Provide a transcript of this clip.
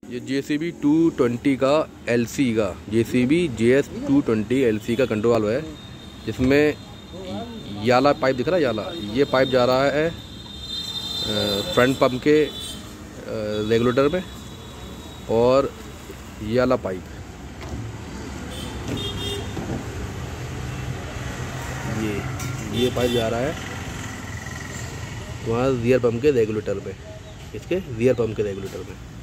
ये JCB 220 का LC का JCB JS 220 LC का कंट्रोल वाल्व है, जिसमें याला पाइप दिख रहा है। याला ये पाइप जा रहा है फ्रंट पंप के रेगुलेटर में, और याला पाइप ये पाइप जा रहा है वहाँ रियर पंप के रेगुलेटर में, इसके रियर पंप के रेगुलेटर में।